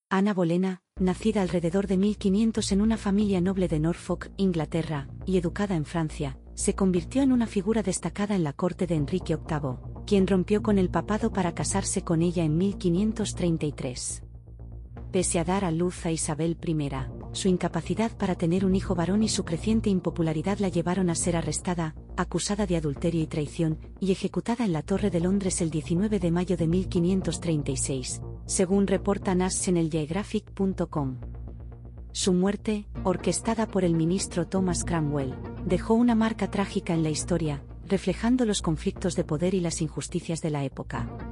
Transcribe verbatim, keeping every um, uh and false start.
Ana Bolena, nacida alrededor de mil quinientos en una familia noble de Norfolk, Inglaterra, y educada en Francia, se convirtió en una figura destacada en la corte de Enrique octavo, quien rompió con el papado para casarse con ella en mil quinientos treinta y tres. Pese a dar a luz a Isabel primera, su incapacidad para tener un hijo varón y su creciente impopularidad la llevaron a ser arrestada, acusada de adulterio y traición, y ejecutada en la Torre de Londres el diecinueve de mayo de mil quinientos treinta y seis, según reporta National Geographic punto com. Su muerte, orquestada por el ministro Thomas Cromwell, dejó una marca trágica en la historia, reflejando los conflictos de poder y las injusticias de la época.